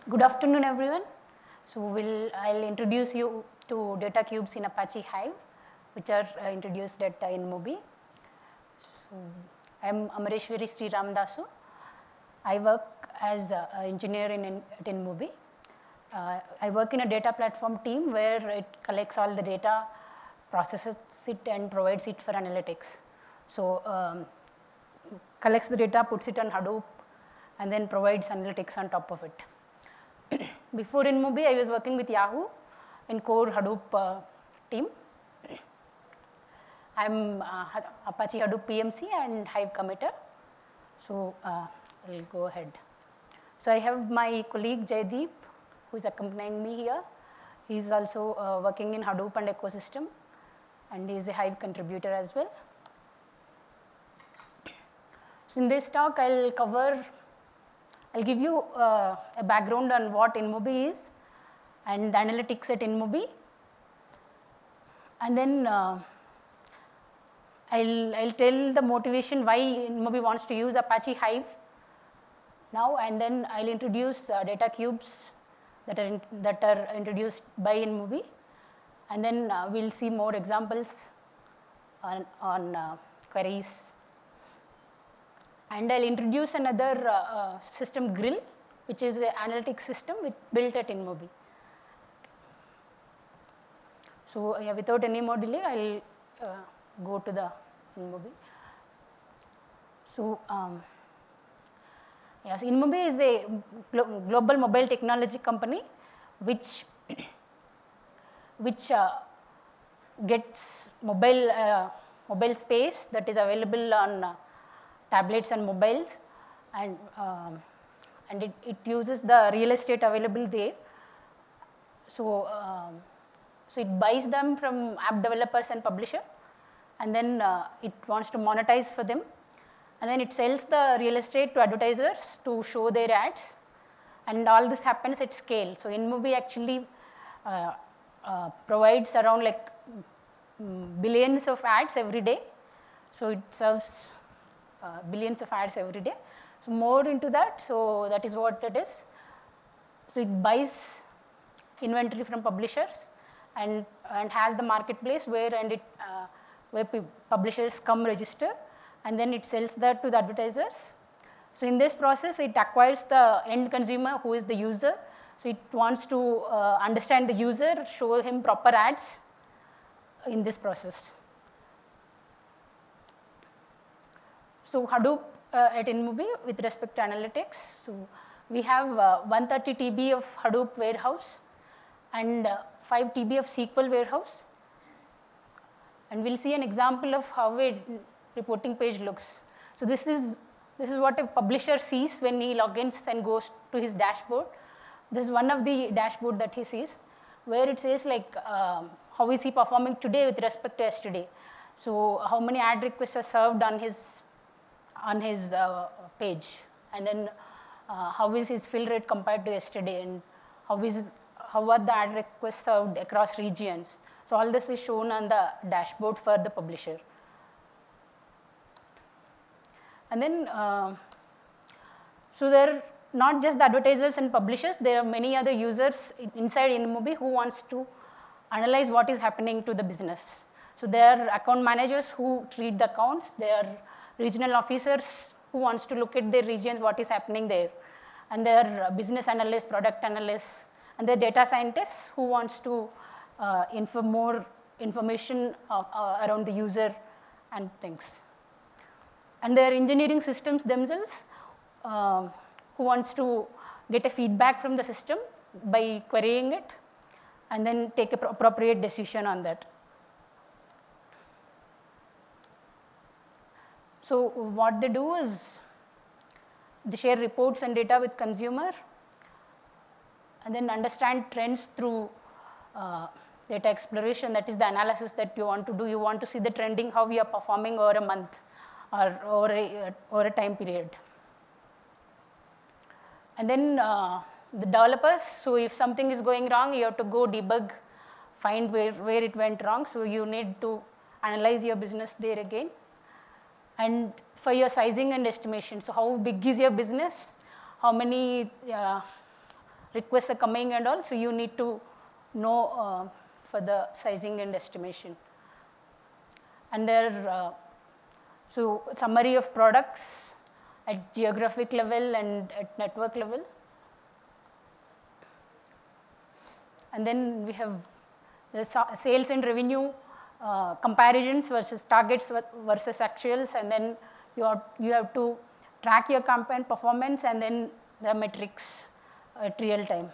Good afternoon, everyone. So I'll introduce you to data cubes in Apache Hive, which are introduced at InMobi. So I'm Amareshwari Sri Ramdasu. I work as an engineer at InMobi. I work in a data platform team where it collects all the data, processes it, and provides it for analytics. So collects the data, puts it on Hadoop, and then provides analytics on top of it. Before InMobi, I was working with Yahoo in core Hadoop team. I'm Apache Hadoop PMC and Hive committer. So I'll go ahead. So I have my colleague Jaideep, who is accompanying me here. He's also working in Hadoop and ecosystem, and he is a Hive contributor as well. So in this talk, I'll give you a background on what InMobi is and the analytics at InMobi. And then I'll tell the motivation why InMobi wants to use Apache Hive now, and then I'll introduce data cubes that are introduced by InMobi. And then we'll see more examples on queries. And I'll introduce another system, Grill, which is an analytics system built at InMobi. So yeah, without any more delay, I'll go to the InMobi. So yes, InMobi is a global mobile technology company which gets mobile space that is available on tablets and mobiles, and it uses the real estate available there. So it buys them from app developers and publisher, and then it wants to monetize for them, and then it sells the real estate to advertisers to show their ads, and all this happens at scale. So InMobi actually provides around like billions of ads every day. So it serves billions of ads every day. So more into that, so that is what it is. So it buys inventory from publishers and has the marketplace where publishers come register, and then it sells that to the advertisers. So in this process, it acquires the end consumer, who is the user. So it wants to understand the user, show him proper ads in this process. So Hadoop at InMobi with respect to analytics. So we have 130 TB of Hadoop warehouse and 5 TB of SQL warehouse. And we'll see an example of how a reporting page looks. So this is what a publisher sees when he logins and goes to his dashboard. This is one of the dashboard that he sees, where it says like how is he performing today with respect to yesterday. So how many ad requests are served on his page, and then how is his fill rate compared to yesterday, and how are the ad requests served across regions. So all this is shown on the dashboard for the publisher. And then, so there are not just the advertisers and publishers, there are many other users inside InMobi who wants to analyze what is happening to the business. So there are account managers who treat the accounts, there are regional officers who wants to look at their regions, what is happening there. And there are business analysts, product analysts, and there are data scientists who wants to more information around the user and things. And there are engineering systems themselves who wants to get a feedback from the system by querying it, and then take an appropriate decision on that. So what they do is they share reports and data with consumer, and then understand trends through data exploration. That is the analysis that you want to do. You want to see the trending, how we are performing over a month or over a time period. And then the developers, so if something is going wrong, you have to go debug, find where it went wrong. So you need to analyze your business there again. And for your sizing and estimation, so how big is your business? How many requests are coming and all, so you need to know for the sizing and estimation. And there, so summary of products at geographic level and at network level. And then we have the sales and revenue comparisons versus targets versus actuals, and then you have to track your campaign performance and then the metrics at real time.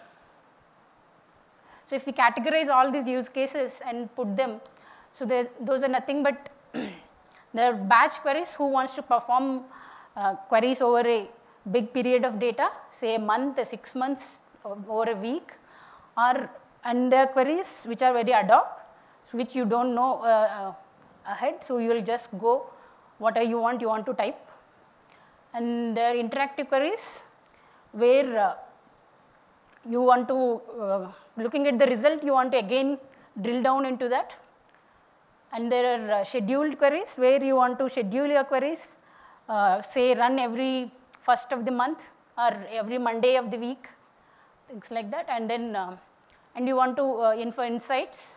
So if we categorize all these use cases and put them, so those are nothing but there are batch queries who wants to perform queries over a big period of data, say a month, 6 months, over a week, and there are queries which are very ad hoc, which you don't know ahead, so you will just go whatever you want to type. And there are interactive queries where you want to, looking at the result, you want to again drill down into that. And there are scheduled queries where you want to schedule your queries, say run every first of the month or every Monday of the week, things like that. And then, and you want to for insights.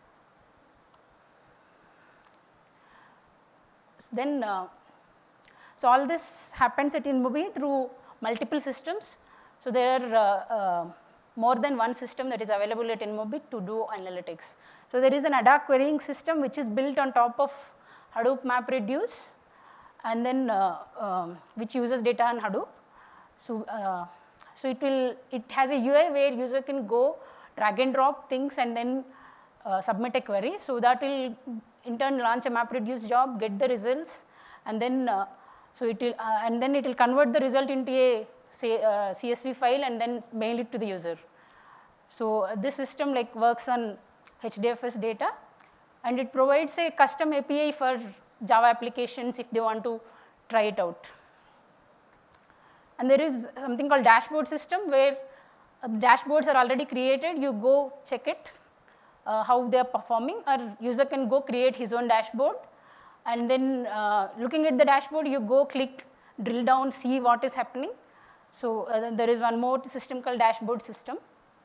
Then, so all this happens at InMobi through multiple systems. So there are more than one system that is available at InMobi to do analytics. So there is an ad hoc querying system which is built on top of Hadoop MapReduce, and then which uses data on Hadoop. So, so it has a UI where user can go drag and drop things and then submit a query. So that will in turn launch a MapReduce job, get the results, and then so it will convert the result into a say CSV file and then mail it to the user. So this system like works on HDFS data, and it provides a custom API for Java applications if they want to try it out. And there is something called dashboard system where dashboards are already created. You go check it, how they are performing, or user can go create his own dashboard. And then looking at the dashboard, you go click, drill down, see what is happening. So there is one more system called dashboard system.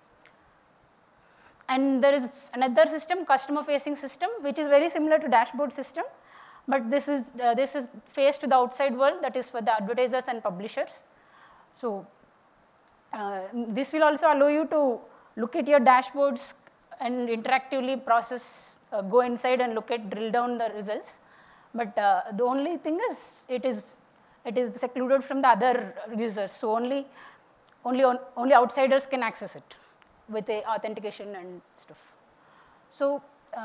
And there is another system, customer facing system, which is very similar to dashboard system, but this is faced to the outside world, that is for the advertisers and publishers. So this will also allow you to look at your dashboards and interactively process, go inside and look at, drill down the results. But the only thing is, it is secluded from the other users. So only outsiders can access it with a authentication and stuff. So,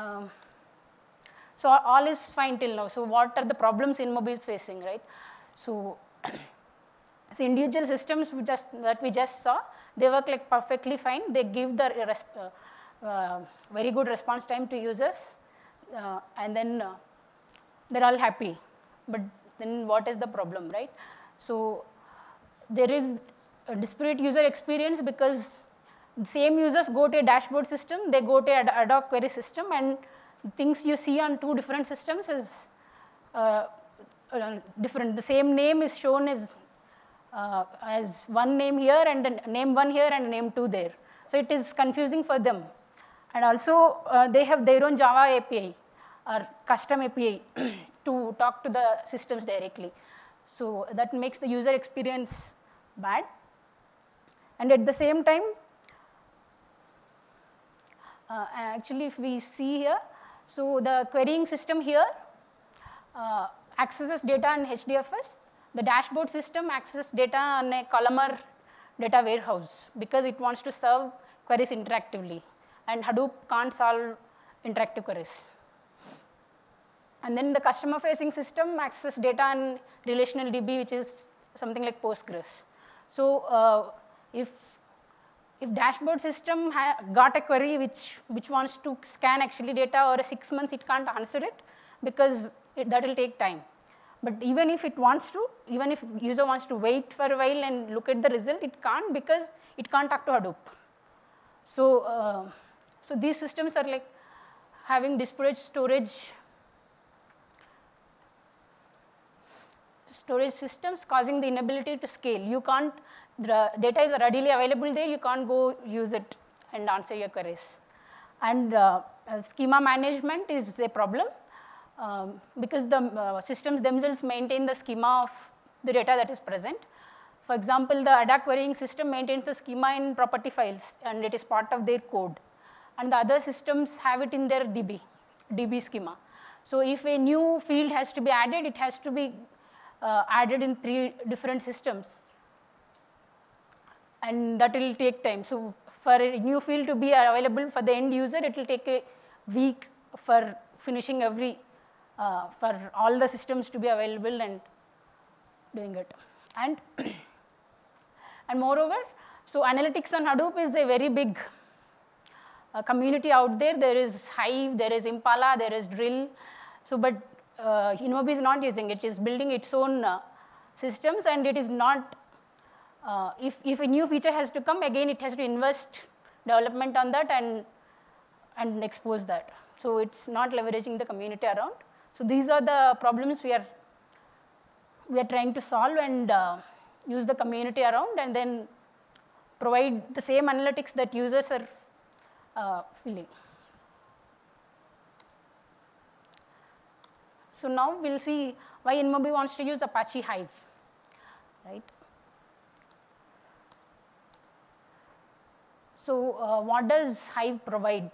so all is fine till now. So what are the problems InMobi is facing, right? So, so individual systems that we just saw, they work like perfectly fine. They give the very good response time to users, and then they're all happy. But then what is the problem, right? So there is a disparate user experience because same users go to a dashboard system, they go to an ad hoc query system, and things you see on two different systems is different. The same name is shown as one name here and a name 1 here and name 2 there. So it is confusing for them. And also they have their own Java API or custom API to talk to the systems directly. So that makes the user experience bad. And at the same time, actually if we see here, so the querying system here accesses data on HDFS. The dashboard system accesses data on a columnar data warehouse because it wants to serve queries interactively, and Hadoop can't solve interactive queries. And then the customer facing system accesses data on relational DB, which is something like Postgres. So if dashboard system got a query which wants to scan actually data over 6 months, it can't answer it because that will take time. But even if it wants to, even if user wants to wait for a while and look at the result, it can't because it can't talk to Hadoop. So, so these systems are like having disparate storage systems causing the inability to scale. You can't the data is readily available there, you can't go use it and answer your queries. And schema management is a problem because the systems themselves maintain the schema of the data that is present. For example, the ADA querying system maintains the schema in property files and it is part of their code. And the other systems have it in their DB schema. So if a new field has to be added, it has to be added in 3 different systems. And that will take time. So for a new field to be available for the end user, it will take a week for finishing for all the systems to be available and doing it. And, and moreover, so analytics on Hadoop is a very big community out there. There is Hive, there is Impala, there is Drill. So, but InMobi is not using it. It is building its own systems, and it is not, if a new feature has to come, again it has to invest development on that and expose that. So it's not leveraging the community around. So these are the problems we are trying to solve and use the community around and then provide the same analytics that users are filling. So now we'll see why InMobi wants to use Apache Hive, right? So what does Hive provide?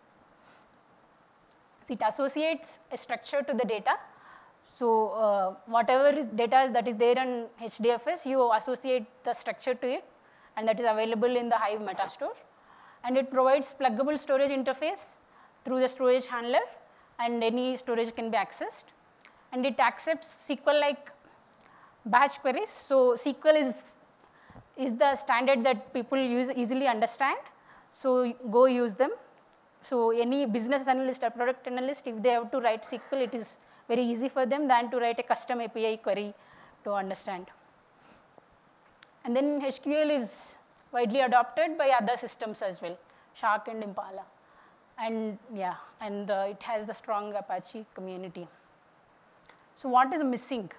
So it associates a structure to the data. So whatever data that is there in HDFS, you associate the structure to it, and that is available in the Hive Metastore. And it provides pluggable storage interface through the storage handler, and any storage can be accessed. And it accepts SQL-like batch queries. So SQL is the standard that people easily understand. So go use them. So any business analyst or product analyst, if they have to write SQL, it is very easy for them than to write a custom API query to understand. And then SQL is widely adopted by other systems as well, Shark and Impala. And yeah, and it has the strong Apache community. So what is missing?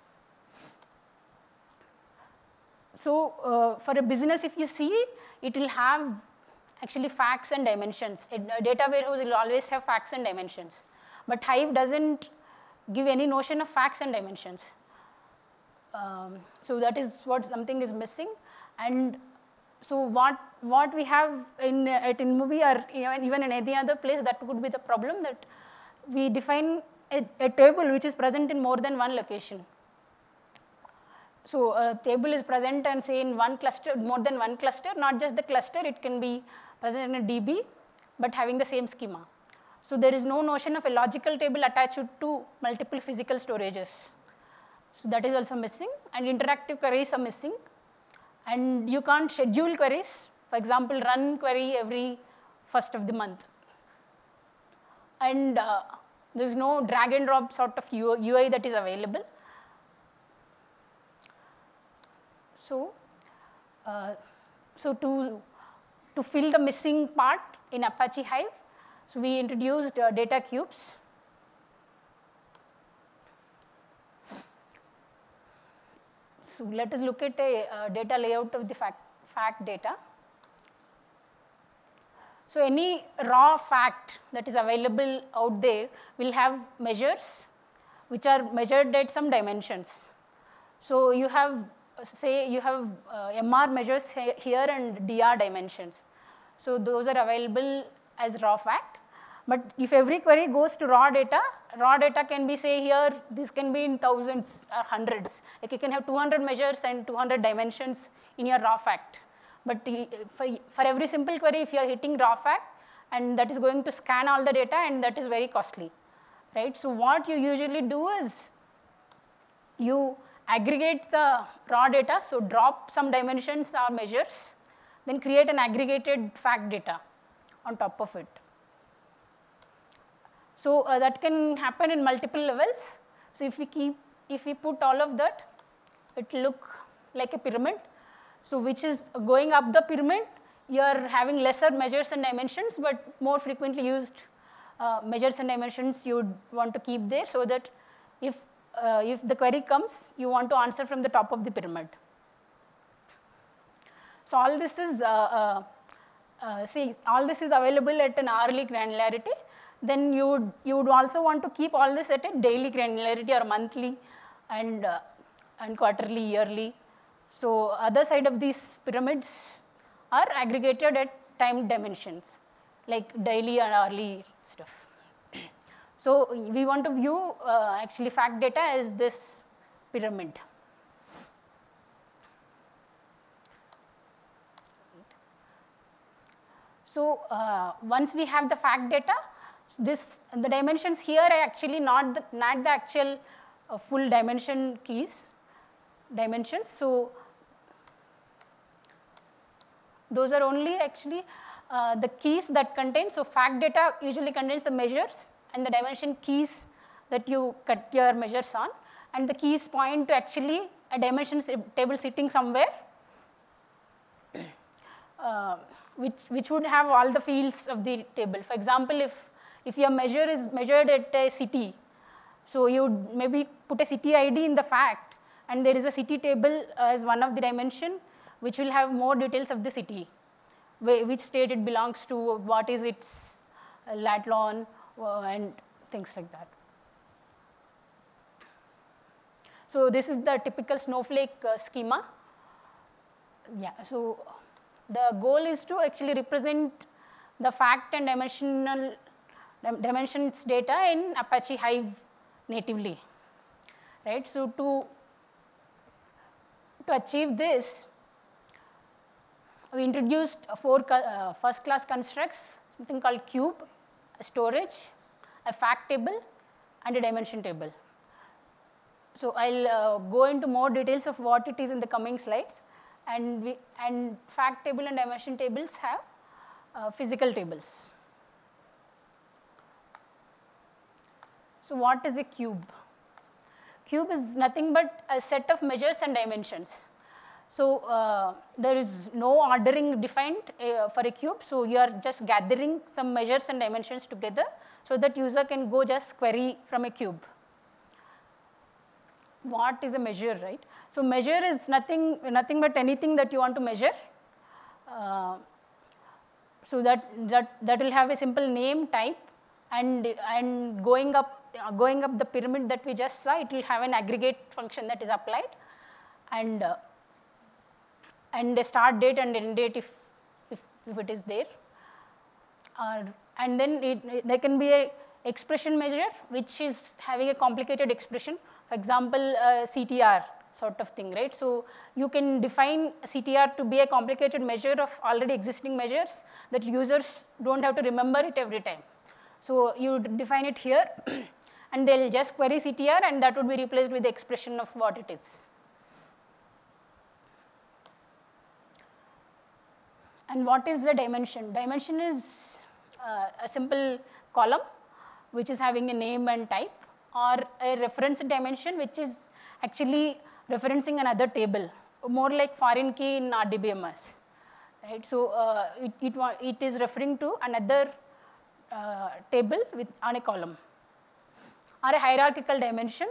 So for a business, if you see, it will have actually facts and dimensions. A data warehouse will always have facts and dimensions. But Hive doesn't give any notion of facts and dimensions. So that is what something is missing. And so what we have at InMobi or even in any other place, that could be the problem, that we define a table which is present in more than one location. So a table is present and say in one cluster, more than one cluster, not just the cluster, it can be present in a DB, but having the same schema. So there is no notion of a logical table attached to multiple physical storages. So that is also missing, and interactive queries are missing. And you can't schedule queries, for example, run query every 1st of the month. And there is no drag and drop sort of UI that is available. So, to fill the missing part in Apache Hive, so we introduced data cubes. So let us look at a data layout of the fact data. So any raw fact that is available out there will have measures which are measured at some dimensions. So you have, say you have MR measures here and DR dimensions. So those are available as raw fact. But if every query goes to raw data can be, say here, this can be in thousands or hundreds. Like you can have 200 measures and 200 dimensions in your raw fact. But for every simple query, if you are hitting raw fact, and that is going to scan all the data, and that is very costly, right? So what you usually do is you aggregate the raw data, so drop some dimensions or measures, then create an aggregated fact data on top of it. So that can happen in multiple levels. So if we put all of that, it will look like a pyramid. So which is going up the pyramid, you are having lesser measures and dimensions, but more frequently used measures and dimensions you would want to keep there, so that if the query comes, you want to answer from the top of the pyramid. So all this is, see, all this is available at an hourly granularity. Then you would also want to keep all this at a daily granularity or monthly and quarterly, yearly. So other side of these pyramids are aggregated at time dimensions, like daily and hourly stuff. So we want to view actually fact data as this pyramid. So once we have the fact data, the dimensions here are actually not the actual full dimensions. So those are only actually the keys that contain. So fact data usually contains the measures and the dimension keys that you cut your measures on, and the keys point to actually a dimensions table sitting somewhere, which would have all the fields of the table. For example, if your measure is measured at a city, so you would maybe put a city ID in the fact, and there is a city table as one of the dimension, which will have more details of the city, which state it belongs to, what is its lat lon, and things like that. So this is the typical snowflake schema. Yeah, so the goal is to actually represent the fact and dimensions data in Apache Hive natively, right? So to achieve this, we introduced 4 first class constructs, something called cube, a storage, a fact table, and a dimension table. So I'll go into more details of what it is in the coming slides, and fact table and dimension tables have physical tables. So what is a cube? Cube is nothing but a set of measures and dimensions. So there is no ordering defined for a cube, so you are just gathering some measures and dimensions together so that user can go just query from a cube. What is a measure, right? So measure is nothing but anything that you want to measure. So that will have a simple name, type, and going up the pyramid that we just saw, it will have an aggregate function that is applied, and a start date and end date if it is there. And then there can be a expression measure which is having a complicated expression. For example, CTR sort of thing, right? So you can define CTR to be a complicated measure of already existing measures that users don't have to remember it every time. So you define it here, and they'll just query CTR, and that would be replaced with the expression of what it is. And what is the dimension? Dimension is a simple column which is having a name and type, or a reference dimension which is actually referencing another table, more like foreign key in RDBMS, right? So it is referring to another table on a column, or a hierarchical dimension,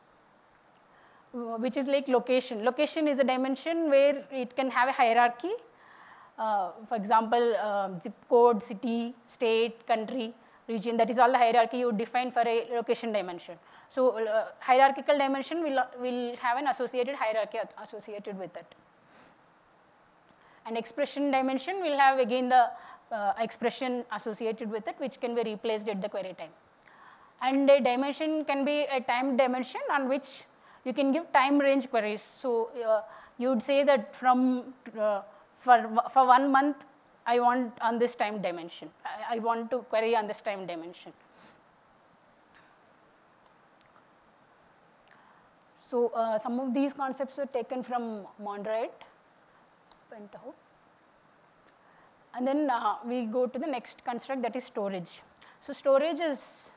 which is like location. Location is a dimension where it can have a hierarchy. For example, zip code, city, state, country, region, that is all the hierarchy you would define for a location dimension. So hierarchical dimension will have an associated hierarchy associated with it. And expression dimension will have again the expression associated with it, which can be replaced at the query time. And a dimension can be a time dimension on which you can give time range queries. So you would say that from for 1 month, I want on this time dimension. I want to query on this time dimension. So some of these concepts are taken from Mondrian, Pentaho. And then we go to the next construct, that is storage. So storage is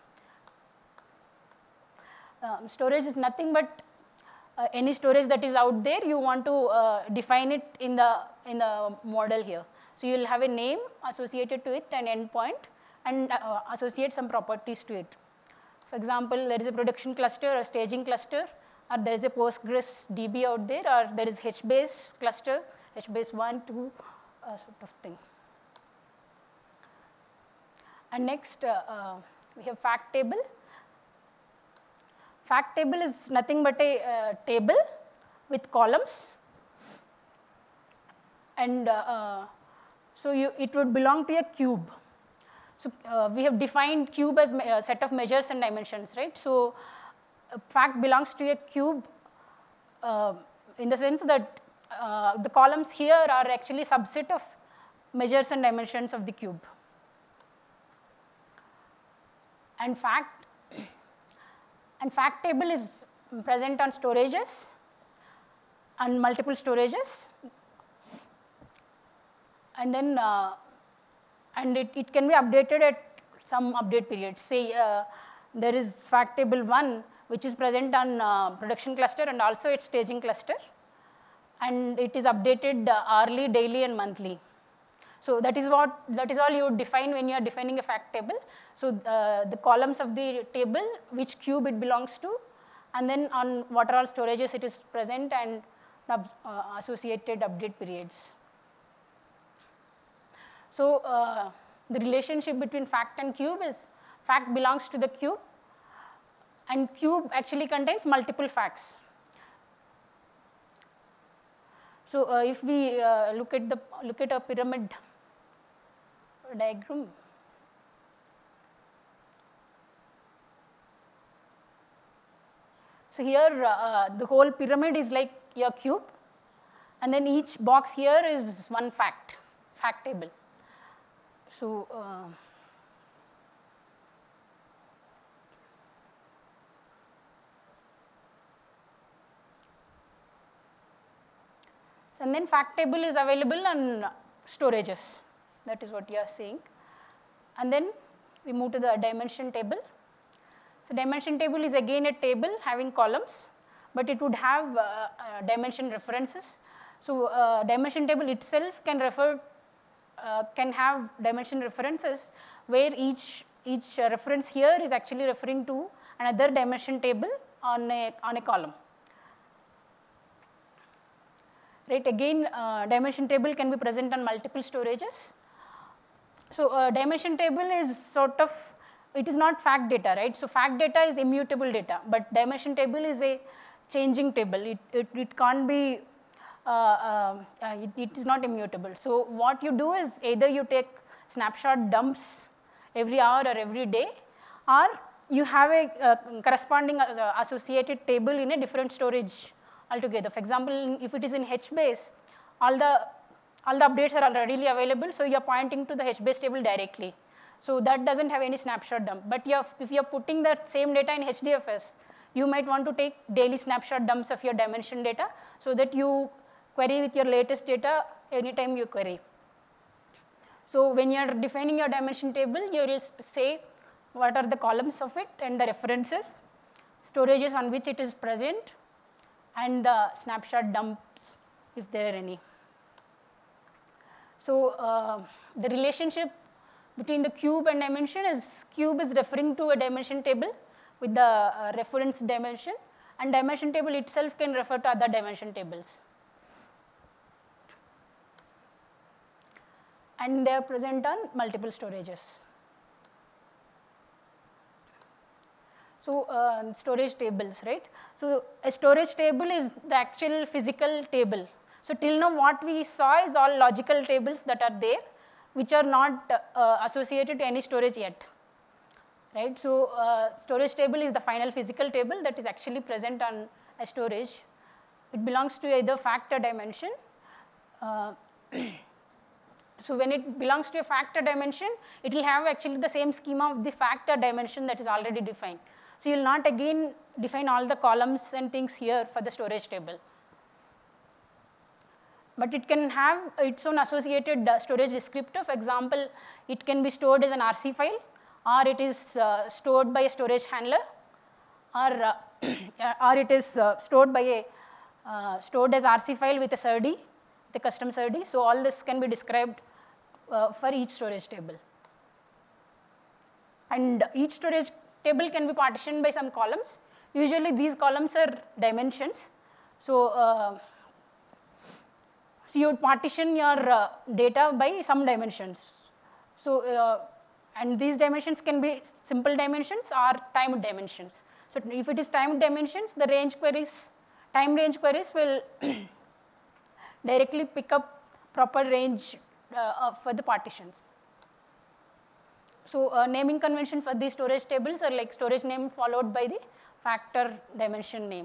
nothing but any storage that is out there. You want to define it in the model here. So you will have a name associated to it, an endpoint, and associate some properties to it. For example, there is a production cluster or staging cluster, or there is a Postgres DB out there, or there is HBase cluster, HBase 1, 2 sort of thing. And next we have fact table. Fact table is nothing but a table with columns, and so it would belong to a cube. So we have defined cube as a set of measures and dimensions, right? So fact belongs to a cube in the sense that the columns here are actually subset of measures and dimensions of the cube. And fact table is present on storages and multiple storages, and then and it can be updated at some update period. Say there is fact table 1 which is present on production cluster and also its staging cluster, and it is updated hourly, daily and monthly. So that is all you would define when you are defining a fact table. So the columns of the table, which cube it belongs to, and then on what are all storages it is present, and the associated update periods. So the relationship between fact and cube is fact belongs to the cube, and cube actually contains multiple facts. So if we look at a pyramid diagram, so here the whole pyramid is like your cube, and then each box here is one fact table. So and then fact table is available on storages. That is what you are seeing. And then we move to the dimension table. So dimension table is again a table having columns, but it would have dimension references. So dimension table itself can have dimension references, where each reference here is actually referring to another dimension table on a column. Right, again dimension table can be present on multiple storages. So dimension table is sort of, it is not fact data, right? So fact data is immutable data, but dimension table is a changing table. It can't be, it is not immutable. So what you do is either you take snapshot dumps every hour or every day, or you have a corresponding associated table in a different storage altogether. For example, if it is in HBase, all the updates are readily available, so you are pointing to the HBase table directly. So that doesn't have any snapshot dump. But if you are putting that same data in HDFS, you might want to take daily snapshot dumps of your dimension data, so that you query with your latest data anytime you query. So when you are defining your dimension table, you will say what are the columns of it and the references, storages on which it is present, and the snapshot dumps if there are any. So the relationship between the cube and dimension is, cube is referring to a dimension table with the reference dimension, and dimension table itself can refer to other dimension tables. And they are present on multiple storages. So storage tables, right? So a storage table is the actual physical table. So till now what we saw is all logical tables that are there, which are not associated to any storage yet, right? So storage table is the final physical table that is actually present on a storage. It belongs to either fact or dimension. So when it belongs to a fact or dimension, it will have actually the same schema of the fact or dimension that is already defined. So you will not again define all the columns and things here for the storage table. But it can have its own associated storage descriptor. For example, it can be stored as an RC file, or it is stored by a storage handler, or it is stored as RC file with a SERD, the custom SERD. So all this can be described for each storage table. And each storage table can be partitioned by some columns. Usually these columns are dimensions. So So you would partition your data by some dimensions. So, and these dimensions can be simple dimensions or timed dimensions. So if it is timed dimensions, the range queries, time range queries will directly pick up proper range for the partitions. So naming convention for these storage tables are like storage name followed by the factor dimension name.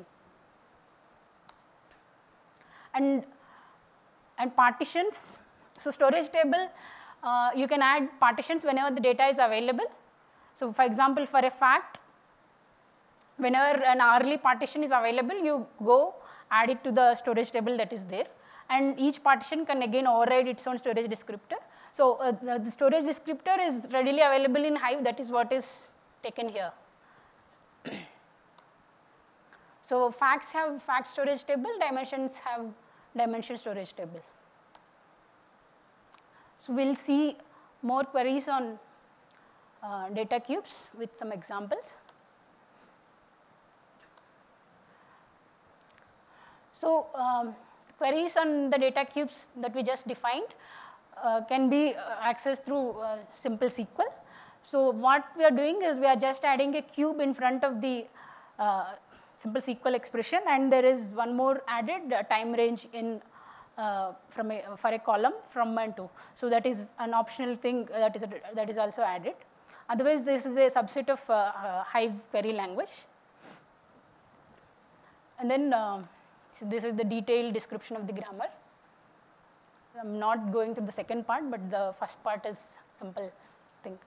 And partitions, so storage table, you can add partitions whenever the data is available. So for example, for a fact, whenever an hourly partition is available, you go add it to the storage table that is there. And each partition can again override its own storage descriptor. So the storage descriptor is readily available in Hive, that is what is taken here. So facts have fact storage table, dimensions have dimension storage table. So we will see more queries on data cubes with some examples. So queries on the data cubes that we just defined can be accessed through simple SQL. So what we are doing is we are just adding a cube in front of the simple SQL expression, and there is one more added time range in for a column from and to. So that is an optional thing that is also added. Otherwise, this is a subset of Hive query language. And then so this is the detailed description of the grammar. I'm not going to the second part, but the first part is simple thing.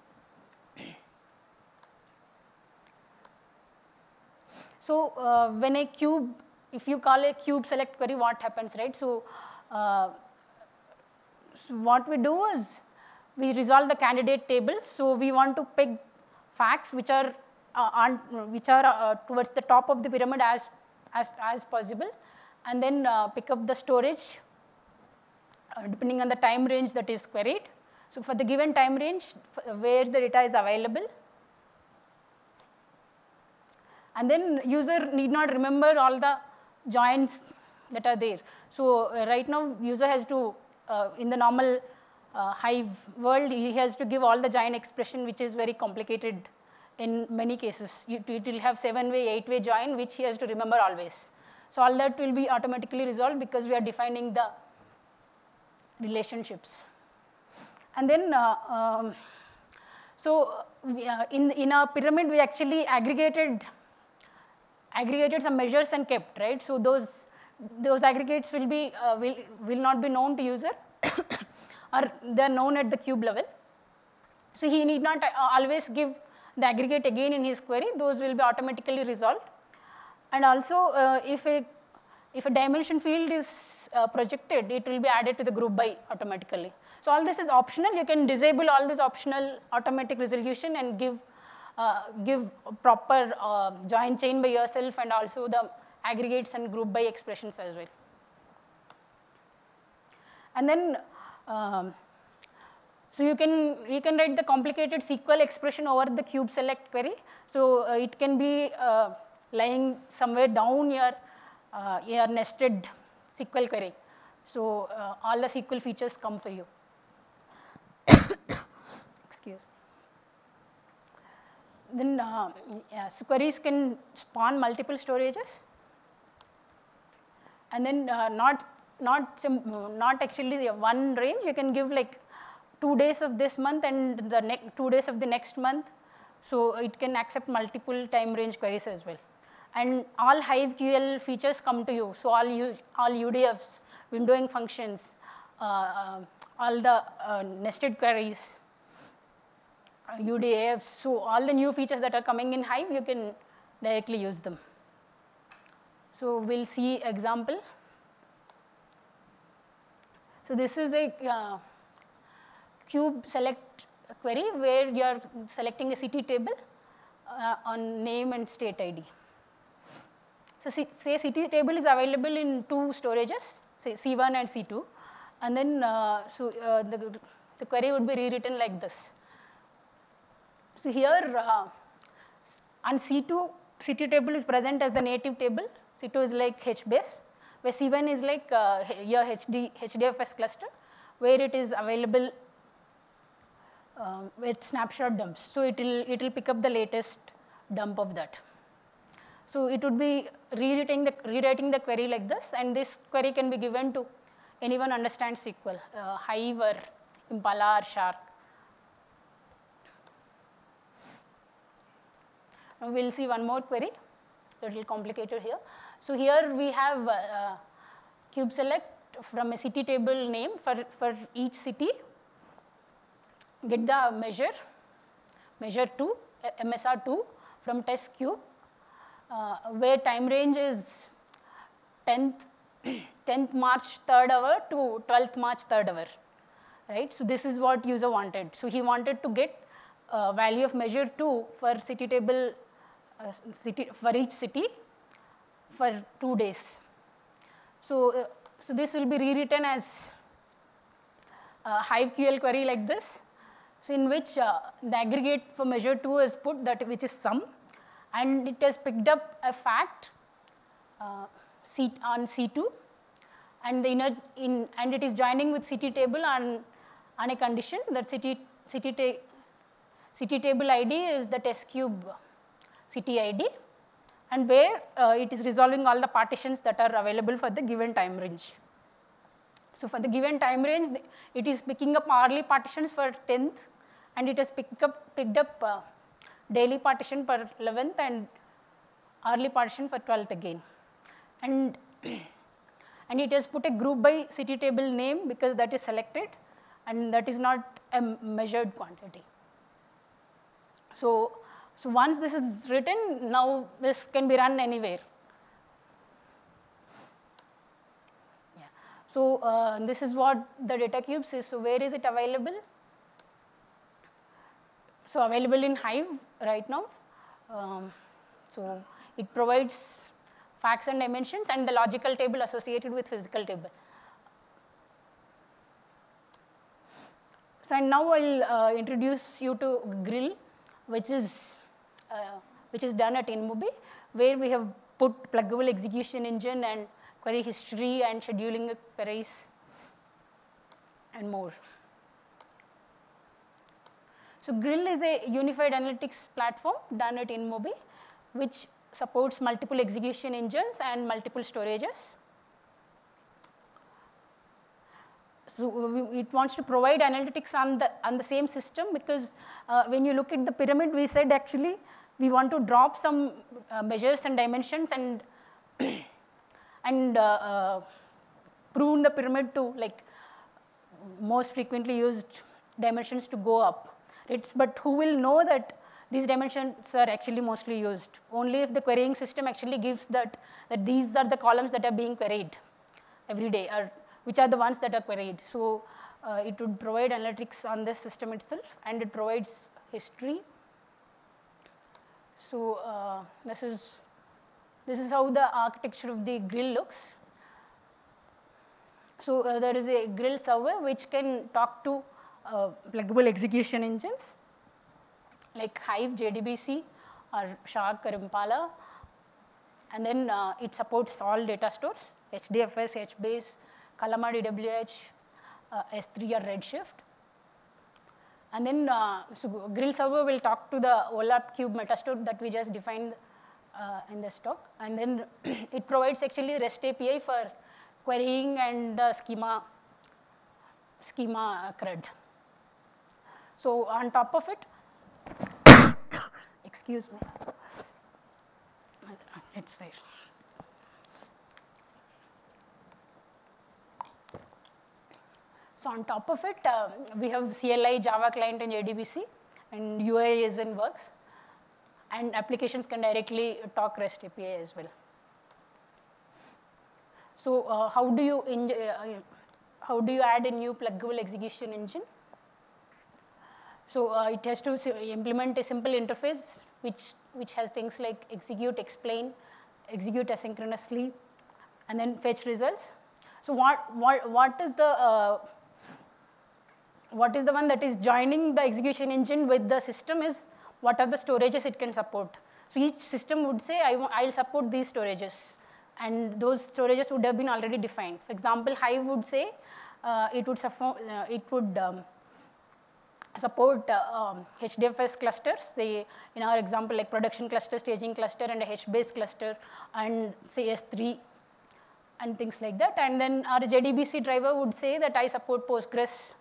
So when a cube, if you call a cube select query, what happens, right? So, so what we do is we resolve the candidate tables. So we want to pick facts which are towards the top of the pyramid as possible, and then pick up the storage depending on the time range that is queried. So for the given time range where the data is available, and then user need not remember all the joins that are there. So right now user has to, in the normal Hive world, he has to give all the join expression, which is very complicated in many cases. It will have 7-way, 8-way join, which he has to remember always. So all that will be automatically resolved because we are defining the relationships. And then, so in our pyramid, we actually aggregated some measures and kept, right? So those aggregates will be will not be known to user, or they are known at the cube level. So he need not always give the aggregate again in his query. Those will be automatically resolved. And also, if a dimension field is projected, it will be added to the group by automatically. So all this is optional. You can disable all this optional automatic resolution and give proper join chain by yourself, and also the aggregates and group by expressions as well. And then, so you can write the complicated SQL expression over the cube select query. So it can be lying somewhere down your nested SQL query. So all the SQL features come for you. Excuse. Then so queries can spawn multiple storages, and then not actually one range. You can give like 2 days of this month and the 2 days of the next month. So it can accept multiple time range queries as well. And all HiveQL features come to you. So all UDFs, windowing functions, all the nested queries, UDAFs. So all the new features that are coming in Hive, you can directly use them. So we'll see example. So this is a cube select query where you are selecting a city table on name and state ID. So say city table is available in 2 storages, say C1 and C2, and then the query would be rewritten like this. So here on C2, city table is present as the native table. C2 is like HBase, where C1 is like your HDFS cluster, where it is available with snapshot dumps. So it will pick up the latest dump of that. So it would be rewriting the query like this, and this query can be given to anyone understands SQL, Hive or Impala or Shark. Now we'll see one more query, a little complicated here. So here we have cube select from a city table name for each city, get the measure 2, MSR2 from test cube, where time range is 10th March 3rd hour to 12th March 3rd hour, right? So this is what user wanted. So he wanted to get value of measure 2 for city table, for each city for 2 days. So, so this will be rewritten as a HiveQL query like this, so in which the aggregate for measure 2 is put, that which is sum, and it has picked up a fact on C2, and and it is joining with city table on a condition that city table ID is the test cube city ID, and where it is resolving all the partitions that are available for the given time range. So for the given time range, it is picking up hourly partitions for 10th, and it has picked up daily partition for 11th and hourly partition for 12th again. And it has put a group by city table name because that is selected, and that is not a measured quantity. So once this is written, now this can be run anywhere. Yeah. So this is what the data cubes is. So where is it available? So available in Hive right now. So it provides facts and dimensions and the logical table associated with physical table. So and now I'll introduce you to Grill, which is done at InMobi, where we have put pluggable execution engine and query history and scheduling queries and more. So Grill is a unified analytics platform done at InMobi, which supports multiple execution engines and multiple storages. So it wants to provide analytics on the same system, because when you look at the pyramid, we said actually we want to drop some measures and dimensions and prune the pyramid to like most frequently used dimensions to go up. But who will know that these dimensions are actually mostly used? Only if the querying system actually gives that these are the columns that are being queried every day, or which are the ones that are queried. So it would provide analytics on this system itself, and it provides history. So this is how the architecture of the Grill looks. So there is a Grill server which can talk to pluggable execution engines like Hive, JDBC, or Shark or Impala, and then it supports all data stores, HDFS, HBase, Kalama DWH, S3 or Redshift. And then so Grill server will talk to the OLAP cube metastore that we just defined in the talk, and then it provides actually REST API for querying and the schema CRUD. So on top of it, excuse me, it's there. So on top of it, we have CLI, Java client, and JDBC, and UI is in works, and applications can directly talk REST API as well. So how do you add a new pluggable execution engine? So it has to implement a simple interface which has things like execute, explain, execute asynchronously, and then fetch results. So what is the one that is joining the execution engine with the system is what are the storages it can support. So each system would say, I'll support these storages, and those storages would have been already defined. For example, Hive would say it would support HDFS clusters, say in our example like production cluster, staging cluster, and a HBase cluster, and say S3 and things like that. And then our JDBC driver would say that I support Postgres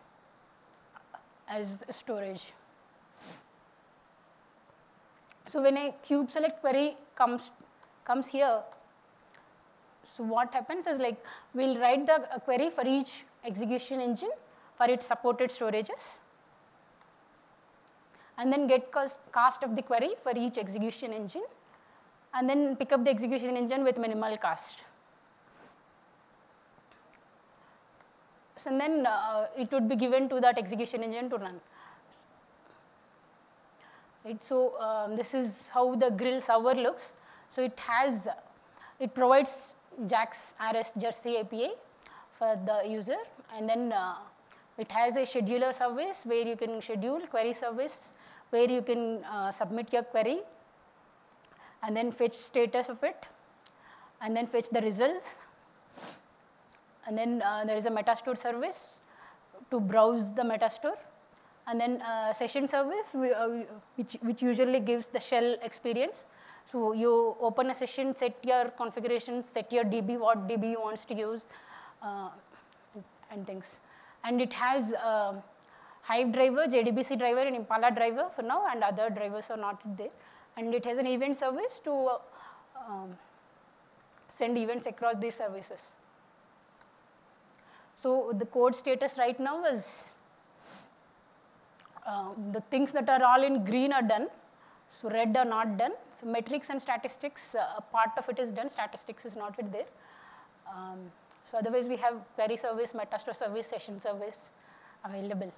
as storage. So when a kube select query comes here, so what happens is like we'll write the query for each execution engine for its supported storages, and then get cost of the query for each execution engine, and then pick up the execution engine with minimal cost. So and then it would be given to that execution engine to run. Right, so this is how the grill server looks. So it provides JAX RS Jersey API for the user, and then it has a scheduler service where you can schedule, query service where you can submit your query and then fetch status of it, and then fetch the results. And then there is a metastore service to browse the metastore, and then session service which usually gives the shell experience. So you open a session, set your configuration, set your DB, what DB you want to use, and things. And it has Hive driver, JDBC driver, and Impala driver for now, and other drivers are not there. And it has an event service to send events across these services. So the code status right now is the things that are all in green are done. So red are not done. So metrics and statistics, part of it is done. Statistics is not yet there. So otherwise we have query service, metastore service, session service available.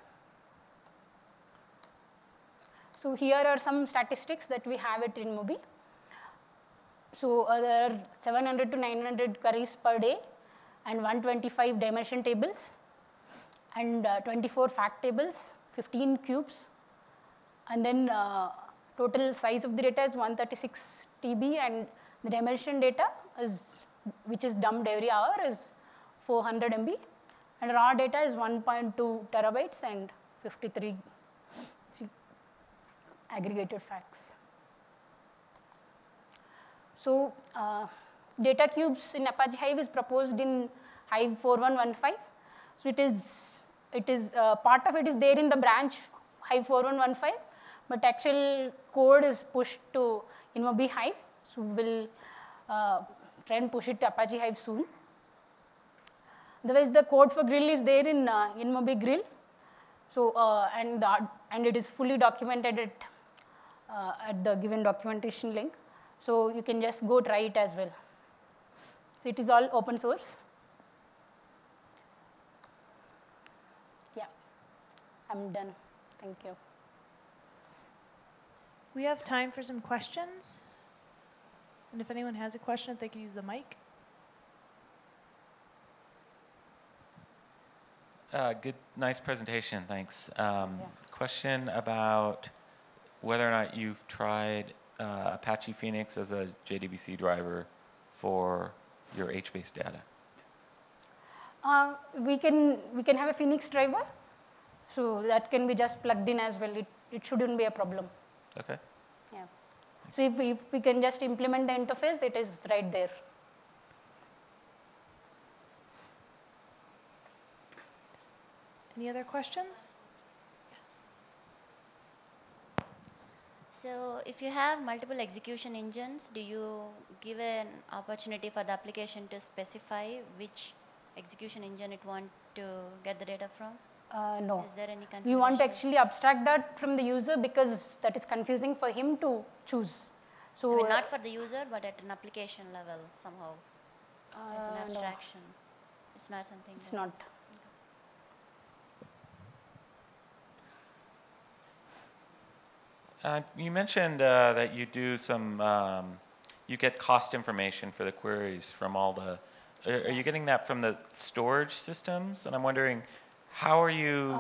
So here are some statistics that we have at InMobi. So there are 700 to 900 queries per day, and 125 dimension tables, and 24 fact tables, 15 cubes, and then total size of the data is 136 TB, and the dimension data is, which is dumped every hour, is 400 MB, and raw data is 1.2 terabytes and 53 aggregated facts. So data cubes in Apache Hive is proposed in Hive 4115. So it is part of it is there in the branch Hive 4115, but actual code is pushed to InMobi Hive. So we'll try and push it to Apache Hive soon. Otherwise, the code for grill is there in InMobi grill. So and it is fully documented at the given documentation link. So you can just go try it as well. So it is all open source. Yeah, I'm done. Thank you. We have time for some questions. And if anyone has a question, if they can use the mic. Good, nice presentation, thanks. Question about whether or not you've tried Apache Phoenix as a JDBC driver for your HBase data. We can have a Phoenix driver, so that can be just plugged in as well. It shouldn't be a problem. Okay. Yeah. So if we can just implement the interface, it is right there. Any other questions? So if you have multiple execution engines, do you give an opportunity for the application to specify which execution engine it wants to get the data from? No. Is there any configuration? We want to actually abstract that from the user because that is confusing for him to choose. So I mean, not for the user, but at an application level somehow. It's an abstraction. No. It's not something. It's not. You mentioned that you do some, you get cost information for the queries from all the, are you getting that from the storage systems? And I'm wondering, how are you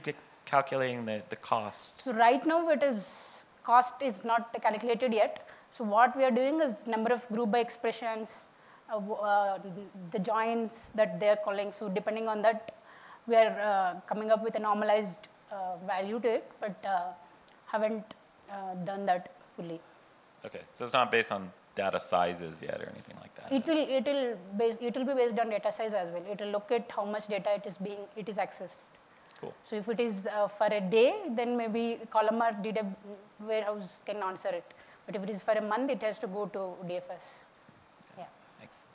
calculating the cost? So right now cost is not calculated yet. So what we are doing is number of group by expressions, the joins that they are calling. So depending on that, we are coming up with a normalized value to it, but haven't done that fully. Okay, so it's not based on data sizes yet or anything like that. It will be based on data size as well. It will look at how much data it is accessed. Cool. So if it is for a day, then maybe columnar data warehouse can answer it. But if it is for a month, it has to go to DFS. Yeah. Thanks.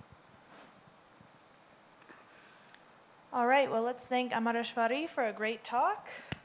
All right, well, let's thank Amareshwari for a great talk.